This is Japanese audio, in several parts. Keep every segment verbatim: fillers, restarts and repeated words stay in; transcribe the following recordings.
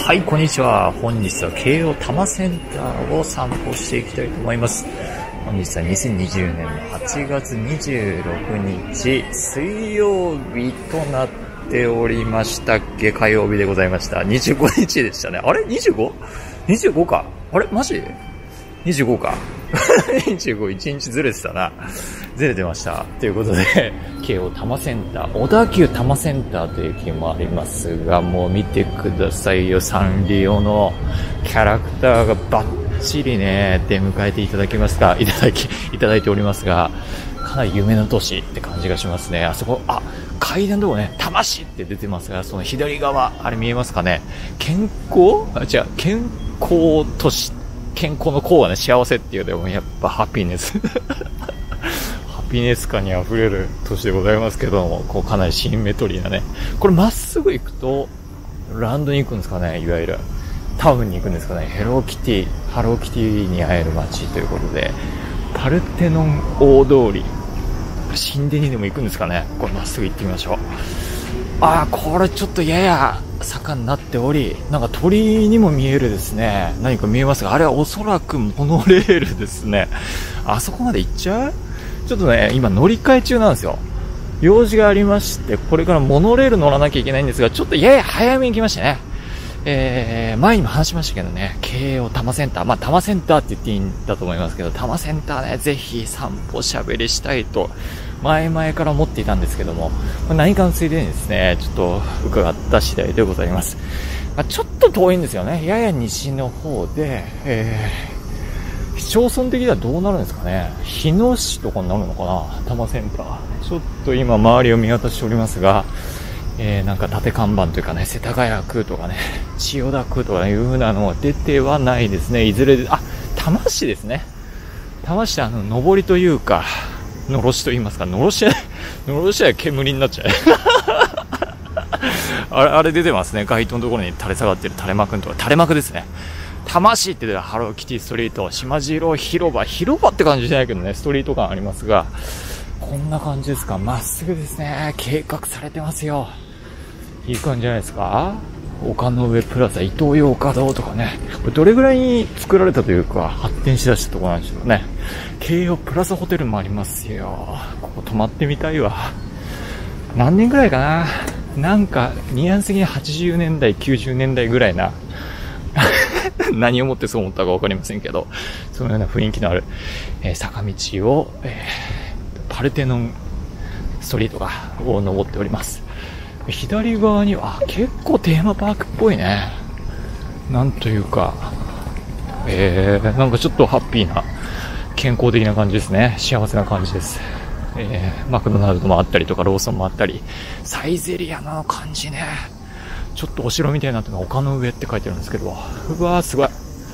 はい、こんにちは。本日は京王多摩センターを散歩していきたいと思います。本日はにせんにじゅうねんのはちがつにじゅうろくにち水曜日となっておりましたっけ。火曜日でございました。にじゅうごにちでしたね。あれ ?にじゅうご?にじゅうご か。あれマジ ?にじゅうご か。にじゅうご、いちにちずれてたな。ずれてました。ということで、京王多摩センター、小田急多摩センターという駅もありますが、もう見てくださいよ。サンリオのキャラクターがバッチリね、出迎えていただきますか、いただき、いただいておりますが、かなり夢の都市って感じがしますね。あそこ、あ、階段のとこね、魂って出てますが、その左側、あれ見えますかね。健康あ、違う、健康都市。健康の幸はね、幸せっていうでもやっぱハピネス。ハピネス感に溢れる都市でございますけども、こうかなりシンメトリーなね。これまっすぐ行くと、ランドに行くんですかね、いわゆる。タウンに行くんですかね。ヘローキティ、ハローキティに会える街ということで、パルテノン大通り、神殿にでも行くんですかね。これまっすぐ行ってみましょう。あー、これちょっとやや坂になっており、なんか鳥にも見えるですね。何か見えますが、あれはおそらくモノレールですね。あそこまで行っちゃう？ちょっとね、今乗り換え中なんですよ。用事がありまして、これからモノレール乗らなきゃいけないんですが、ちょっとやや早めに来ましたね。えー、前にも話しましたけどね、京王多摩センター、まあ多摩センターって言っていいんだと思いますけど、多摩センターね、ぜひ散歩しゃべりしたいと、前々から思っていたんですけども、何かのついでにですね、ちょっと伺った次第でございます。まあ、ちょっと遠いんですよね。やや西の方で、えー、市町村的にはどうなるんですかね。日野市とかになるのかな、多摩センター。ちょっと今周りを見渡しておりますが、えー、なんか縦看板というかね、世田谷区とかね、千代田区とかいう風なのは出てはないですね。いずれで、あ、多摩市ですね。多摩市はあの、上りというか、のろしと言いますか、のろしは、のろしは煙になっちゃう。あれ、あれ出てますね。街灯のところに垂れ下がってる垂れ幕のところ、垂れ幕ですね。多摩市って出たハローキティストリート、島次広場、広場って感じじゃないけどね、ストリート感ありますが、こんな感じですか。まっすぐですね。計画されてますよ。いい感じじゃないですか。丘の上プラザ、イトーヨーカドーとかね。これどれぐらいに作られたというか、発展しだしたところなんでしょうね。京王プラザホテルもありますよ。ここ泊まってみたいわ。何年ぐらいかな。なんか、ニュアンス的にはちじゅうねんだい、きゅうじゅうねんだいぐらいな。何をもってそう思ったかわかりませんけど、そのような雰囲気のある、えー、坂道を、えー、パルテノンストリートがを登っております。左側には、あ、結構テーマパークっぽいね。なんというか、えー、なんかちょっとハッピーな、健康的な感じですね。幸せな感じです。えー、マクドナルドもあったりとか、ローソンもあったり、サイゼリアの感じね。ちょっとお城みたいになってるのが丘の上って書いてるんですけど、うわーすごい。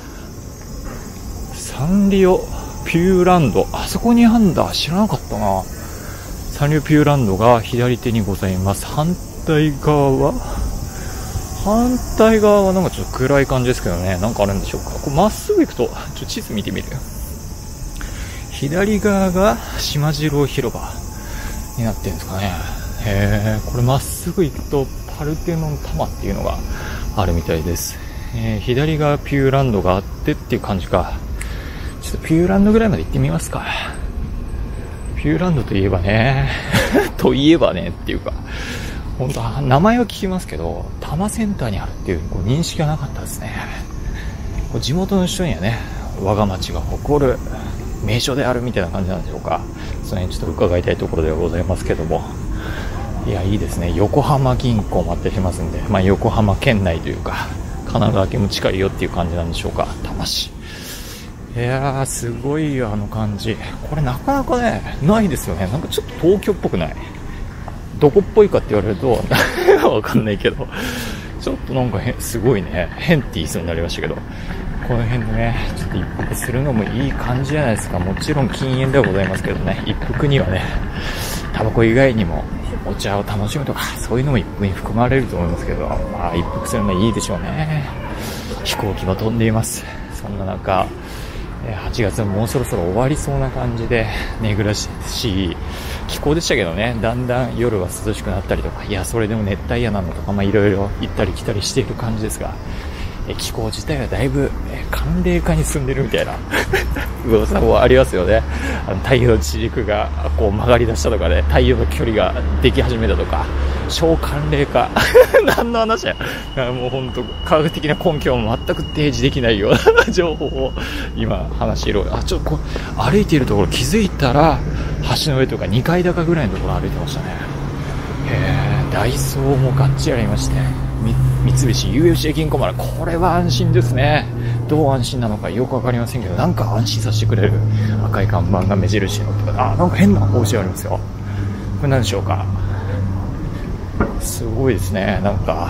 サンリオピューランド、あそこにあんだ。知らなかったな。サンリオピューランドが左手にございます。反対側は反対側はなんかちょっと暗い感じですけどね。なんかあるんでしょうか。これまっすぐ行くと、ちょっと地図見てみるよ。左側が島次郎広場になってるんですかね。へー、これまっすぐ行くとパルテノンタマっていうのがあるみたいです。えー、左側ピューランドがあってっていう感じか。ちょっとピューランドぐらいまで行ってみますか。ピューランドといえばねといえばねっていうか、本当名前は聞きますけど、多摩センターにあるっていうこう認識がなかったですね。こう地元の人にはね、我が町が誇る名所であるみたいな感じなんでしょうか。その辺ちょっと伺いたいところではございますけども、いや、いいですね。横浜銀行もあったりしますんで、まあ横浜県内というか神奈川県も近いよっていう感じなんでしょうか。多摩市、いやーすごいよ、あの感じ。これなかなかねないですよね。なんかちょっと東京っぽくない。どこっぽいかって言われるとわかんないけど、ちょっとなんかへすごいね、変って言いそうになりましたけど、この辺でねちょっと一服するのもいい感じじゃないですか。もちろん禁煙ではございますけどね、一服にはねタバコ以外にもお茶を楽しむとか、そういうのも一服に含まれると思いますけど、まあ一服するのはいいでしょうね。飛行機も飛んでいます。そんな中はちがつももうそろそろ終わりそうな感じで、寝苦しい気候でしたけどね、だんだん夜は涼しくなったりとか、いやそれでも熱帯夜なのとか、まあいろいろ行ったり来たりしている感じですが、 気候自体はだいぶ寒冷化に進んでるみたいな噂もありますよね。あの太陽の地軸がこう曲がり出したとかね、太陽の距離ができ始めたとか、超寒冷化何の話や。もう本当科学的な根拠も全く提示できないような情報を今話している。あ、ちょっとこう歩いているところ気づいたら橋の上とかにかい高ぐらいのところ歩いてましたね。へー、ダイソーもガッチリありまして、三菱 ユーエフシー 銀行まで、これは安心ですね。どう安心なのかよくわかりませんけど、なんか安心させてくれる赤い看板が目印のとか、あ、なんか変な帽子ありますよ。これ何でしょうか。すごいですね。なんか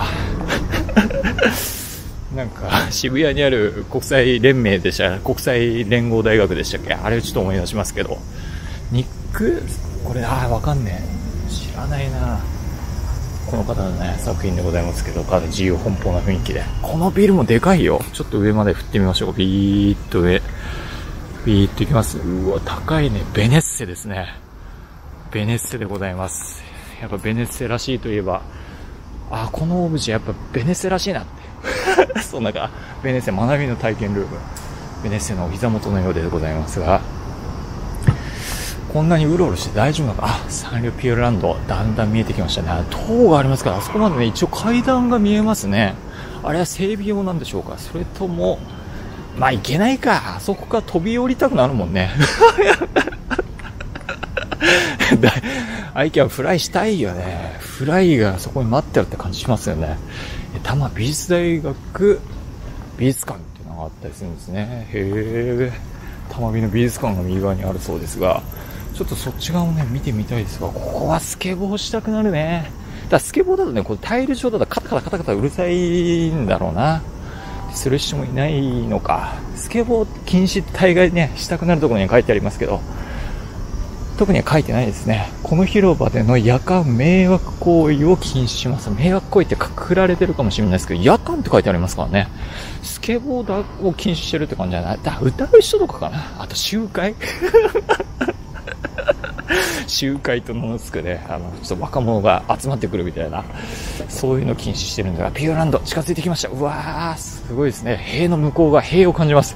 なんか渋谷にある国際連盟でした、国際連合大学でしたっけ、あれをちょっと思い出しますけど、ニック、これ、あー、わかんねえ、知らないな。この方のね、作品でございますけど、かなり自由奔放な雰囲気で。このビルもでかいよ。ちょっと上まで振ってみましょう。ビーッと上。ビーッといきます。うわ、高いね。ベネッセですね。ベネッセでございます。やっぱベネッセらしいといえば、あ、このオブジェやっぱベネッセらしいなって。そんなか、ベネッセ学びの体験ルーム。ベネッセのお膝元のようでございますが、こんなにうろうろして大丈夫なのか。あ、サンリオピューロランド、だんだん見えてきましたね。塔がありますから、あそこまでね、一応階段が見えますね。あれは整備用なんでしょうか。それとも、まあ、いけないか。あそこから飛び降りたくなるもんね。アイキャンフライしたいよね。フライがそこに待ってるって感じしますよね。多摩美術大学美術館っていうのがあったりするんですね。へー。多摩美の美術館が右側にあるそうですが、ちょっとそっち側をね、見てみたいですが、ここはスケボーしたくなるね。だからスケボーだとね、こうタイル上だとカタカタカタカタうるさいんだろうな。する人もいないのか。スケボー禁止って大概ね、したくなるところには書いてありますけど、特には書いてないですね。この広場での夜間迷惑行為を禁止します。迷惑行為ってくくられてるかもしれないですけど、夜間って書いてありますからね。スケボーを禁止してるって感じじゃない。だ、歌う人とかかな。あと集会集会と名の付くね、あの、ちょっと若者が集まってくるみたいな、そういうのを禁止してるんだが、ピューランド近づいてきました。うわー、すごいですね。塀の向こうが塀を感じます。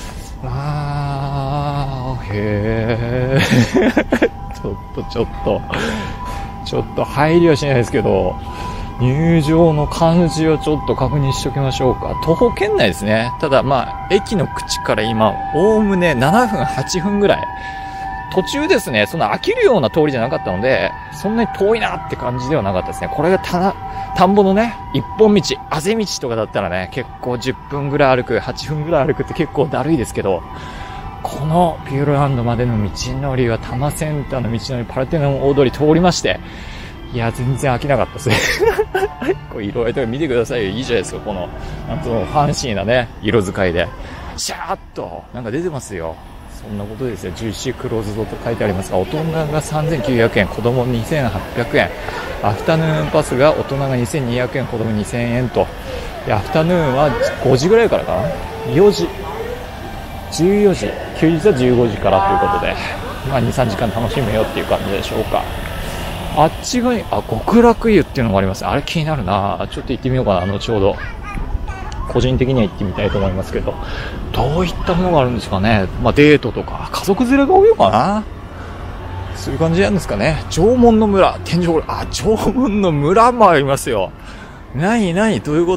あー、へー。ちょっと、ちょっと、ちょっと入りはしないですけど、入場の感じをちょっと確認しておきましょうか。徒歩圏内ですね。ただまあ、駅の口から今、おおむねななふん、はちふんぐらい。途中ですね、そんな飽きるような通りじゃなかったので、そんなに遠いなって感じではなかったですね。これがたな、田んぼのね、一本道、あぜ道とかだったらね、結構じゅっぷんぐらい歩く、はちふんぐらい歩くって結構だるいですけど、このピューロランドまでの道のりは多摩センターの道のり、パルテノン大通り通りまして、いや、全然飽きなかったですね。これ色合いとか見てくださいよ。いいじゃないですか、この、なんとファンシーなね、色使いで。シャーっと、なんか出てますよ。そんなことですよ。じゅういちじクローズドと書いてありますが、大人がさんぜんきゅうひゃくえん、子供にせんはっぴゃくえん。アフタヌーンパスが大人がにせんにひゃくえん、子供にせんえんと。で、アフタヌーンはごじぐらいからかな ?よじ。じゅうよじ。休日はじゅうごじからということで、まあに、さんじかん楽しむよっていう感じでしょうか。あっち側に、あ、極楽湯っていうのがあります。あれ気になるな。ちょっと行ってみようかな、後ほど。個人的には行ってみたいと思いますけど、どういったものがあるんですかね。まあデートとか、家族連れが多いのかな。そういう感じなんですかね。縄文の村、天井、あ、縄文の村もありますよ。なになに、どういうこと？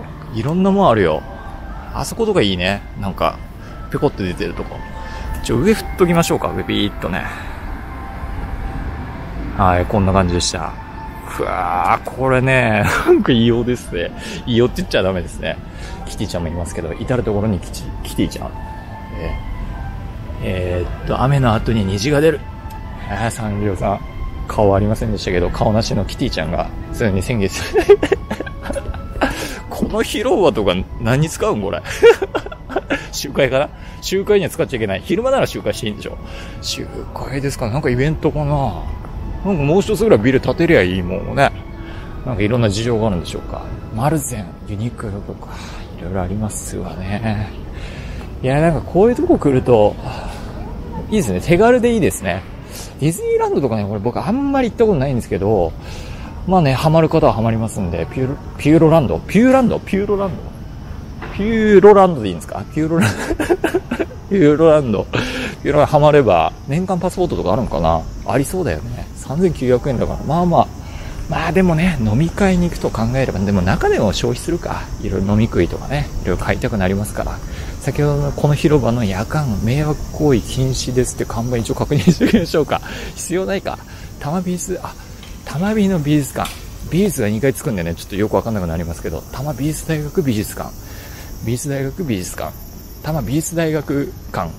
いろんなもんあるよ。あそことかいいね。なんか、ペコって出てるとこ。ちょ、上振っときましょうか、上ビーっとね。はい、こんな感じでした。ふわー、これね、なんか異様ですね。異様って言っちゃダメですね。キティちゃんもいますけど、至るところにキチキティちゃん。えー、えー、っと、雨の後に虹が出る。えー、サンリオさん。顔ありませんでしたけど、顔なしのキティちゃんが、すでに先月。この広場とか何に使うんこれ。集会かな？集会には使っちゃいけない。昼間なら集会していいんでしょ？集会ですか？なんかイベントかな？なんかもう一つぐらいビル建てりゃいいもんね。なんかいろんな事情があるんでしょうか。マルゼン、ユニクロとか、いろいろありますわね。いや、なんかこういうとこ来ると、いいですね。手軽でいいですね。ディズニーランドとかね、これ僕あんまり行ったことないんですけど、まあね、ハマる方はハマりますんで、ピューロ、ピューロランドピューランドピューロランドピピューロランドでいいんですか？ピューロランド。ピューロランド。ピューロランドハマれば、年間パスポートとかあるのかな？ありそうだよね。さんぜんきゅうひゃくえんだから、まあまあ。まあでもね、飲み会に行くと考えれば、でも中でも消費するか。いろいろ飲み食いとかね、いろいろ買いたくなりますから。先ほどのこの広場の夜間迷惑行為禁止ですって看板一応確認しておきましょうか。必要ないか。多摩美術、あ、多摩美の美術館。美術がにかいつくんでね、ちょっとよくわかんなくなりますけど、多摩美術大学美術館。美術大学美術館。多摩美術大学館。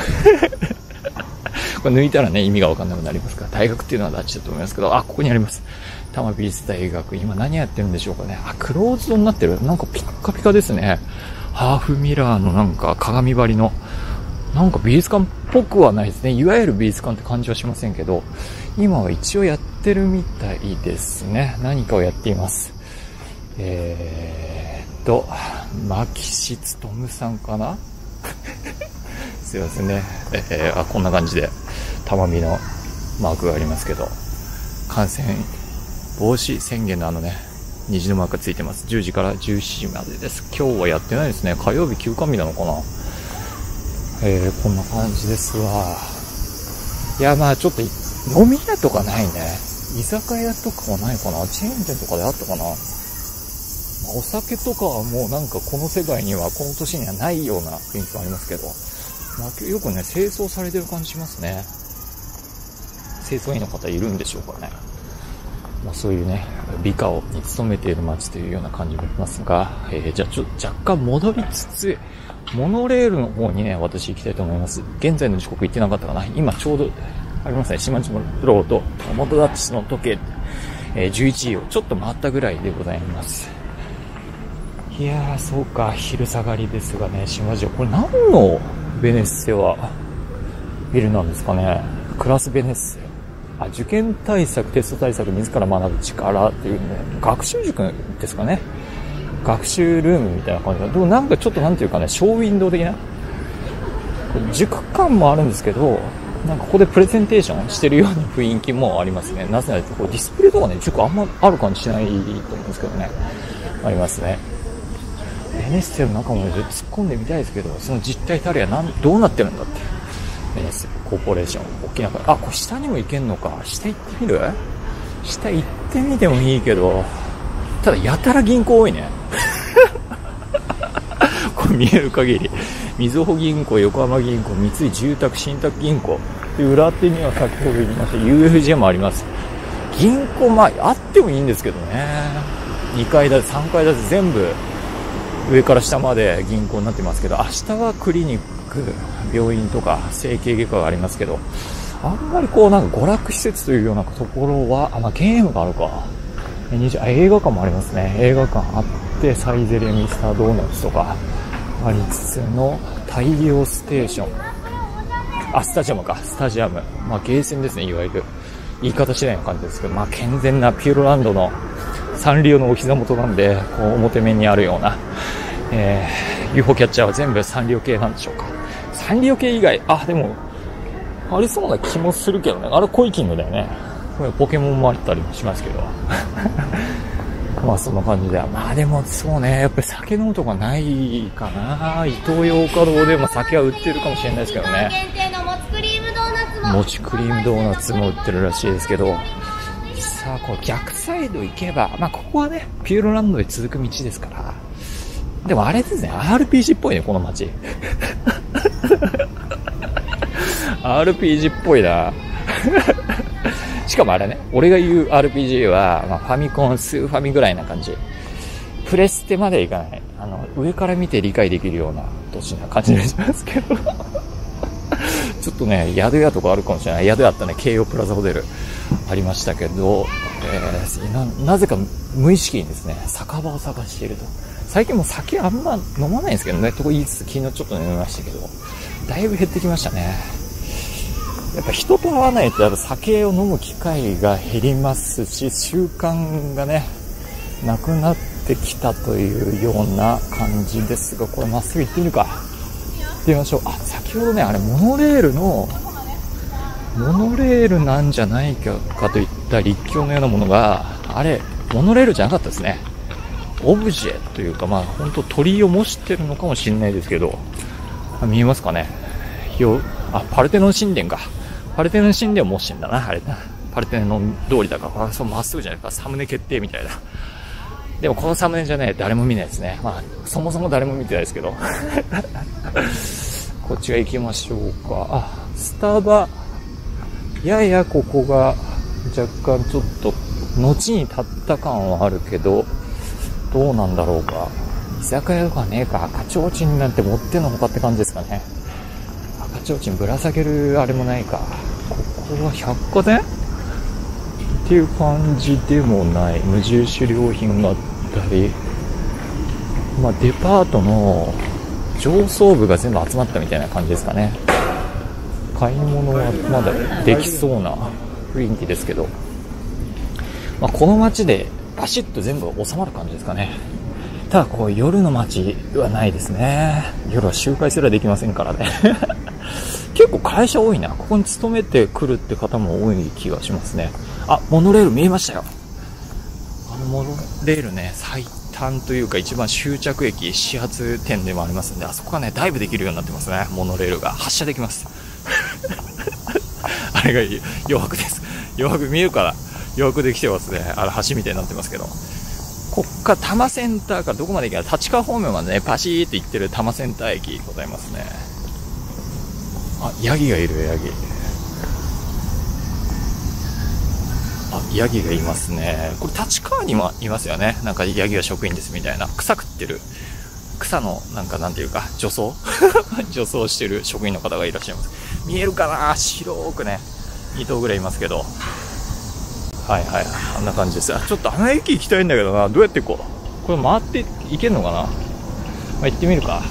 これ抜いたらね、意味がわかんなくなりますから、大学っていうのは大事だと思いますけど、あ、ここにあります。多摩美術大学。今何やってるんでしょうかね。あ、クローズドになってる。なんかピッカピカですね。ハーフミラーのなんか鏡張りの。なんか美術館っぽくはないですね。いわゆる美術館って感じはしませんけど、今は一応やってるみたいですね。何かをやっています。えーっと、牧志勉さんかなすいませんね。えー、あ、こんな感じで、たまみのマークがありますけど、感染防止宣言のあのね、虹のマークがついてます。じゅうじからじゅうしちじまでです。今日はやってないですね。火曜日休館日なのかな。えー、こんな感じですわ。いや、まあちょっと、飲み屋とかないね。居酒屋とかはないかな。チェーン店とかであったかな。お酒とかはもうなんかこの世界には、この年にはないような雰囲気がありますけど、まあ、よくね、清掃されてる感じしますね。清掃員の方いるんでしょうかね。まあ、そういうね、美化をに努めている街というような感じもありますが、えー、じゃあちょっと若干戻りつつ、モノレールの方にね、私行きたいと思います。現在の時刻行ってなかったかな。今ちょうど、ありますね、島島ロード、元ダッチの時計、えー、じゅういちじをちょっと回ったぐらいでございます。いやー、そうか、昼下がりですがね、島城、これ何のベネッセはビルなんですかね。クラスベネッセ。あ、受験対策、テスト対策、自ら学ぶ力っていうね、学習塾ですかね。学習ルームみたいな感じだ。でもなんかちょっとなんていうかね、ショーウィンドウ的な。塾感もあるんですけど、なんかここでプレゼンテーションしてるような雰囲気もありますね。なぜならこうディスプレイとかね、塾あんまある感じしないと思うんですけどね。ありますね。ベネッセの中も突っ込んでみたいですけど、その実態たるやなんどうなってるんだって。ベネッセコーポレーション、大きな声。あ、これ下にも行けんのか。下行ってみる？下行ってみてもいいけど、ただやたら銀行多いね。これ見える限り。みずほ銀行、横浜銀行、三井住宅信託銀行。で、裏手には先ほど言いました ユーエフジェー もあります。銀行、まあ、あってもいいんですけどね。にかい建て、さんかい建て全部、上から下まで銀行になってますけど、明日はクリニック、病院とか整形外科がありますけど、あんまりこうなんか娯楽施設というようなところは、あ、まあゲームがあるか。あ、映画館もありますね。映画館あって、サイゼリヤミスタードーナツとかありつつの太陽ステーション。あ、スタジアムか。スタジアム。まあゲーセンですね、いわゆる。言い方次第の感じですけど、まあ健全なピューロランドのサンリオのお膝元なんで、こう表面にあるような、えー、ユーフォー キャッチャーは全部サンリオ系なんでしょうか。サンリオ系以外、あ、でも、ありそうな気もするけどね。あれコイキングだよね。ポケモンもあったりもしますけど。まあそんな感じで。まあでもそうね、やっぱり酒飲むとかないかな。イトーヨーカドーでも酒は売ってるかもしれないですけどね。もちクリームドーナツも売ってるらしいですけど。さあ、こう逆サイド行けば、まあここはね、ピューロランドへ続く道ですから。でもあれですね、アールピージー っぽいね、この街。アールピージー っぽいな。しかもあれね、俺が言う アールピージー は、まあ、ファミコン、スーファミぐらいな感じ。プレステまでいかない。あの、上から見て理解できるような、年な感じがしますけど。ちょっとね、宿屋とかあるかもしれない。宿屋あったね、京葉プラザホテルありましたけど、えー、な、なぜか無意識にですね、酒場を探していると。最近も酒あんま飲まないんですけどね、とこ言いつつ昨日ちょっと飲みましたけど、だいぶ減ってきましたね。やっぱ人と会わないとやっぱ酒を飲む機会が減りますし、習慣がね、なくなってきたというような感じですが、これまっすぐ行ってみるか。行ってみましょう。あ、先ほどね、あれモノレールの、モノレールなんじゃないかといった立教のようなものが、あれ、モノレールじゃなかったですね。 オブジェというか、まあ本当鳥居を模してるのかもしれないですけど、見えますかね。よあパルテノン神殿か。パルテノン神殿を模してんだな、あれな。パルテノン通りだから、そうまっすぐじゃないか、サムネ決定みたいな。でもこのサムネじゃね、誰も見ないですね。まあそもそも誰も見てないですけど。こっちが行きましょうか。あ、スタバ。ややここが若干ちょっと後に立った感はあるけど、どうなんだろうか。居酒屋とかねえか。赤ちょうちんなんて持ってんのほかって感じですかね。赤ちょうちんぶら下げるあれもないか。ここは百貨店っていう感じでもない。無印良品があったり、まあデパートの上層部が全部集まったみたいな感じですかね。買い物はまだできそうな雰囲気ですけど、まあ、この街でバシッと全部収まる感じですかね。ただこう夜の街はないですね。夜は集会すらできませんからね。結構会社多いな。ここに勤めてくるって方も多い気がしますね。あ、モノレール見えましたよ。あのモノレールね、最短というか一番終着駅、始発点でもありますんで、あそこがねダイブできるようになってますね。モノレールが発車できます。あれが余白です。余白見えるから余白できてますね。あれ橋みたいになってますけど、こっから多摩センターからどこまで行けば立川方面までねパシーって行ってる多摩センター駅ございますね。あ、ヤギがいる。ヤギ、あ、ヤギがいますね。これ立川にもいますよね。なんかヤギは職員ですみたいな、草食ってる、草のなんかなんていうか除草除草してる職員の方がいらっしゃいます。見えるかな。白くねに頭ぐらいいますけど、はいはい、あんな感じです。あ、ちょっとあの駅行きたいんだけどな。どうやって行こう。これ回って行けるのかな。まあ、行ってみるか。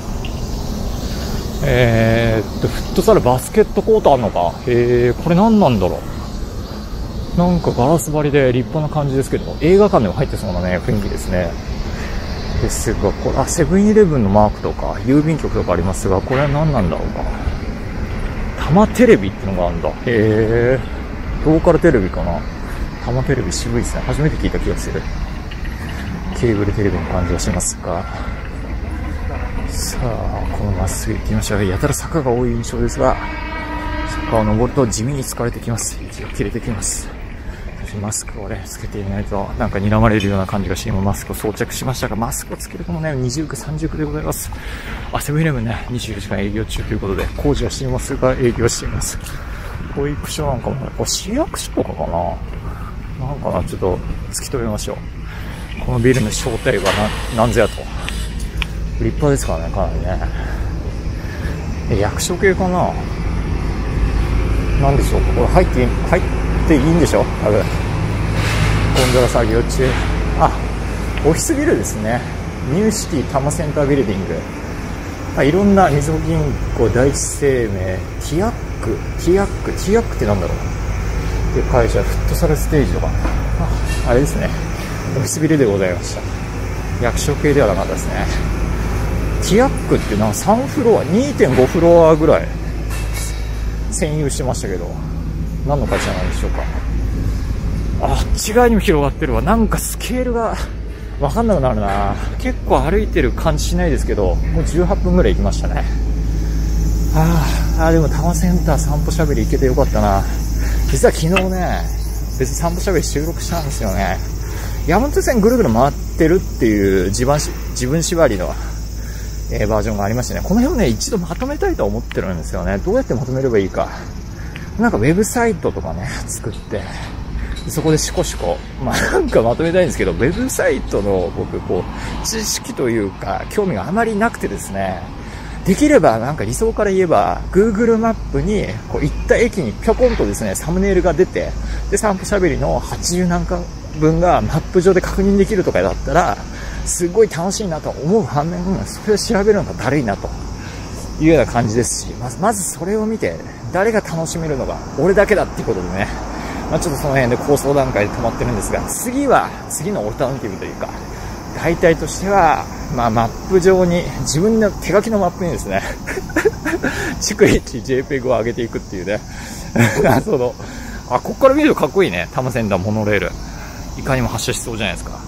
えー、っとフットサルバスケットコートあるのか。へえ、これ何なんだろう。なんかガラス張りで立派な感じですけど、映画館でも入ってそうなね雰囲気ですね。ですが、これ、あ、セブンイレブンのマークとか郵便局とかありますが、これは何なんだろうか。多摩テレビってのがあるんだ。へえ、ローカルテレビかな。多摩テレビ渋いですね。初めて聞いた気がする。ケーブルテレビの感じがしますが、さあこのまっすぐ行ってみましょう。やたら坂が多い印象ですが、坂を登ると地味に疲れてきます。息が切れてきます。マスクをねつけていないとなんか睨まれるような感じがして、今マスクを装着しましたが、マスクをつけるともねにじゅうくさんじゅうくでございます。あ、セブンイレブンねにじゅうよじかん営業中ということで、工事はしていますが営業しています。保育所なんかもね、これ市役所とかかな、なんかな、ちょっと突き止めましょう。このビルの正体は何ぞやと。立派ですからね、かなりね。え、役所系かな、なんでしょう。これ入って入っていいんでしょ、多分。ゴンドラ作業中。あ、オフィスビルですね。ニューシティ多摩センタービルディング。まあ、いろんなみずほ銀行、第一生命、ティアック、ティアック、ティアックってなんだろう。っていう会社、フットサルステージとか。あ、あれですね。オフィスビルでございました。役所系ではなかったですね。ティアックってなんかさんフロア、にてんごフロアぐらい占有してましたけど、何の会社なんでしょうか。あっち側にも広がってるわ。なんかスケールが分かんなくなるな。結構歩いてる感じしないですけど、もうじゅうはっぷんぐらい行きましたね。あーあー、でも多摩センター散歩しゃべり行けてよかったな。実は昨日ね、別に散歩しゃべり収録したんですよね。山手線ぐるぐる回ってるっていう自分し自分縛りの、えー、バージョンがありましてね、この辺をね一度まとめたいと思ってるんですよね。どうやってまとめればいいか。なんかウェブサイトとかね作って、そこでシコシコ、まあなんかまとめたいんですけど、ウェブサイトの僕こう知識というか興味があまりなくてですね、できればなんか理想から言えば Google マップにこう行った駅にぴょこんとですねサムネイルが出て、で散歩しゃべりのはちじゅうなんか分がマップ上で確認できるとかだったらすごい楽しいなと思う反面、それを調べるのがだるいなというような感じですし、まずまずそれを見て誰が楽しめるのが俺だけだっていうことでね、まあ、ちょっとその辺で構想段階で止まってるんですが、次は次のオルタナティブというか大体としては、まあ、マップ上に自分の手書きのマップにですね逐一 ジェイペグ を上げていくっていうね謎の、あ、ここから見るとかっこいいね。多摩センターモノレールいかにも発車しそうじゃないですか。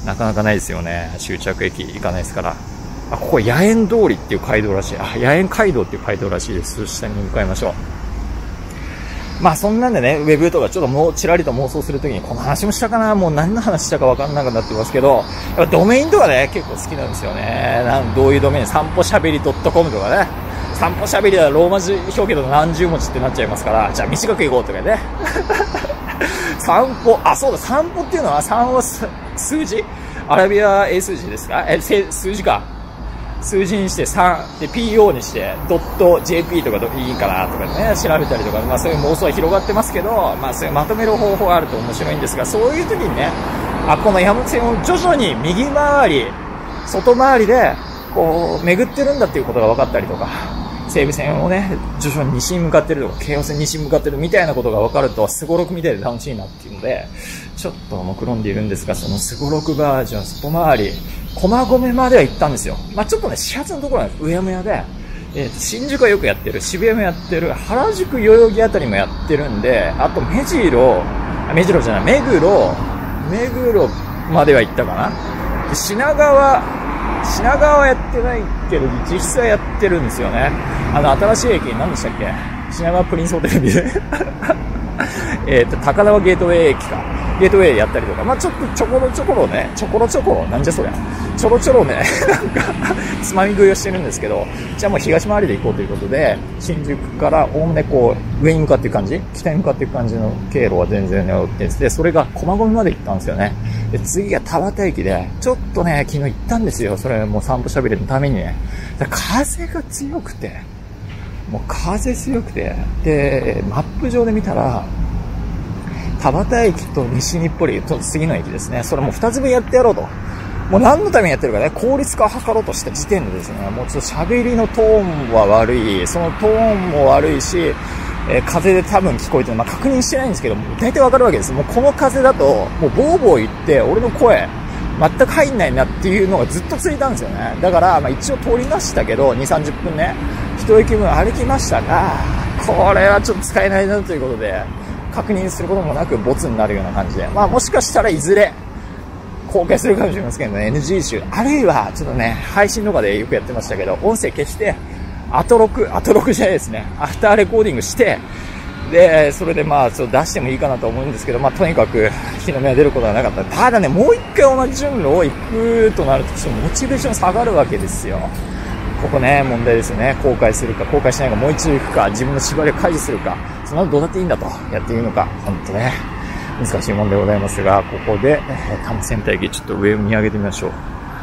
なかなかないですよね。終着駅行かないですから。あ、ここ野苑通りっていう街道らしい。あ、野苑街道っていう街道らしいです。下に向かいましょう。まあそんなんでね、ウェブとかちょっともうちらりと妄想するときに、この話もしたかな、もう何の話したか分かんなくなってますけど、やっぱドメインとかね、結構好きなんですよね。なんどういうドメイン、散歩しゃべり .com とかね。散歩しゃべりはローマ字表記だと何十文字ってなっちゃいますから、じゃあ短く行こうとかね。散歩、あ、そうだ、散歩っていうのはさんは数字アラビア英数字ですかえ、数字か。数字にしてさんで ピーオー にしてドット ジェーピー とかいいかなとかね調べたりとか、まあそういう妄想は広がってますけど、まあそういうまとめる方法があると面白いんですが、そういう時にね、あ、この山手線を徐々に右回り外回りでこう巡ってるんだっていうことが分かったりとか、西武線をね徐々に西に向かってるとか京王線西に向かってるみたいなことが分かるとすごろくみたいで楽しいなっていうのでちょっと目論んでいるんですが、そのすごろくバージョン外回り駒込までは行ったんですよ。まあちょっとね始発のところはうやむやで、えー、新宿はよくやってる、渋谷もやってる、原宿代々木あたりもやってるんで、あと目白目白じゃない目黒目黒までは行ったかな。で品川品川はやってないけど実質はやってるんですよね。あの新しい駅何でしたっけ、品川プリンスホテルビルえっと高輪ゲートウェイ駅か、ゲートウェイやったりとか、まあちょっとちょころちょころね、ちょころちょころ、なんじゃそりゃ、ちょろちょろね、なんか、つまみ食いをしてるんですけど、じゃあもう東回りで行こうということで、新宿からおおむねこう、上に向かっていく感じ、北に向かっていく感じの経路は全然ね、追ってで、それが駒込まで行ったんですよね。で、次が田端駅で、ちょっとね、昨日行ったんですよ。それもう散歩しゃべりのためにね。風が強くて、もう風強くて、で、マップ上で見たら、田端駅と西日暮里と次の駅ですね。それもう二つ分やってやろうと。もう何のためにやってるかね、効率化を図ろうとした時点でですね、もうちょっと喋りのトーンは悪い、そのトーンも悪いし、えー、風で多分聞こえてる、まあ、確認してないんですけど、大体わかるわけです。もうこの風だと、もうボーボー言って、俺の声、全く入んないなっていうのがずっと続いたんですよね。だから、まあ一応通りましたけど、に、さんじゅっぷんね、一駅分歩きましたが、これはちょっと使えないなということで、確認することもなくボツになるような感じで、まあもしかしたらいずれ公開するかもしれませんけどね、エヌジー 集、あるいはちょっとね、配信とかでよくやってましたけど、音声消して、後録、後録じゃないですね、アフターレコーディングして、で、それでまあちょっと出してもいいかなと思うんですけど、まあとにかく日の目が出ることはなかった。ただね、もう一回同じ順路を行くとなると、ちょっとモチベーション下がるわけですよ。ここね、問題ですよね。公開するか、公開しないか、もう一度行くか、自分の縛りを解除するか、その後どうだっていいんだと、やっていいのか、ほんとね、難しいもんでございますが、ここで、えー、多摩センター駅、ちょっと上を見上げてみましょう。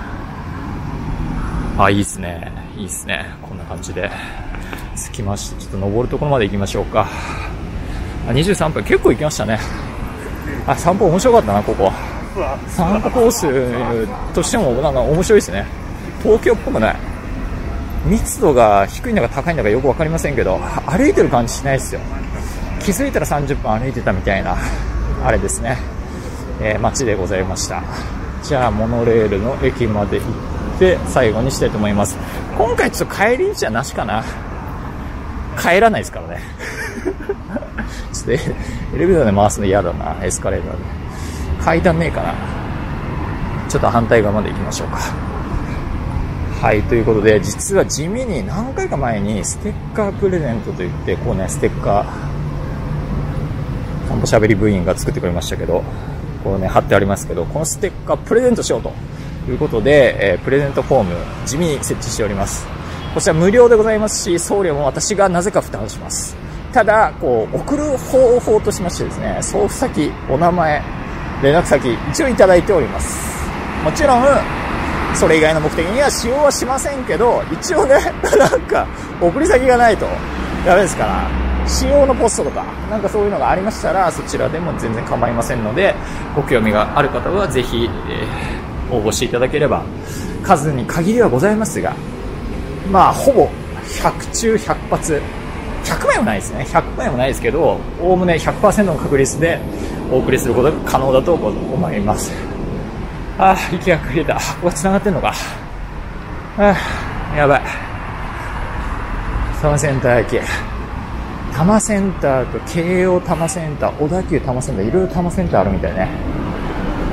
あ、いいっすね。いいっすね。こんな感じで。着きました。ちょっと登るところまで行きましょうか。あ、にじゅうさんぷん、結構行きましたね。あ、散歩面白かったな、ここ。散歩コースとしても、なんか面白いですね。東京っぽくない。密度が低いのか高いのかよくわかりませんけど、歩いてる感じしないですよ。気づいたらさんじゅっぷん歩いてたみたいな、あれですね。えー、街でございました。じゃあ、モノレールの駅まで行って最後にしたいと思います。今回ちょっと帰り道はなしかな。帰らないですからね。ちょっとエレベーターで回すの嫌だな、エスカレーターで。階段ねえかな。ちょっと反対側まで行きましょうか。はい、ということで、実は地味に何回か前にステッカープレゼントといって、こうね、ステッカー、散歩しゃべり部員が作ってくれましたけど、こうね、貼ってありますけど、このステッカープレゼントしようということで、えー、プレゼントフォーム、地味に設置しております。こちら無料でございますし、送料も私がなぜか負担します。ただ、こう、送る方法としましてですね、送付先、お名前、連絡先、一応いただいております。もちろん、それ以外の目的には使用はしませんけど、一応ね、なんか、送り先がないとダメですから、使用のポストとか、なんかそういうのがありましたら、そちらでも全然構いませんので、ご興味がある方はぜひ、えー、応募していただければ、数に限りはございますが、まあ、ほぼひゃく中ひゃく発、ひゃくまいもないですね。ひゃくまいもないですけど、おおむね ひゃくパーセント の確率でお送りすることが可能だと思います。ああ、息が切れた。ここが繋がってんのか。ああ、やばい。多摩センター駅。多摩センターと京王多摩センター、小田急多摩センター、いろいろ多摩センターあるみたいね。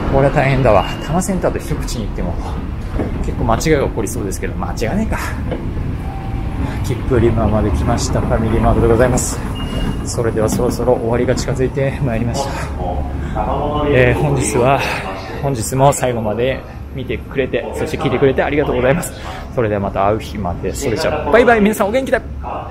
これは大変だわ。多摩センターと一口に言っても結構間違いが起こりそうですけど、間違いねえか。切符売り場まで来ました。ファミリーマートでございます。それではそろそろ終わりが近づいてまいりました。えー、本日は本日も最後まで見てくれて、そして聞いてくれてありがとうございます。それではまた会う日まで。それじゃあバイバイ。皆さんお元気で。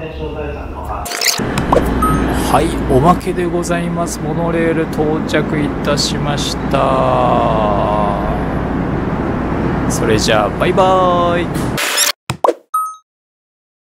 はい、おまけでございます。モノレール到着いたしました。それじゃあバイバイ。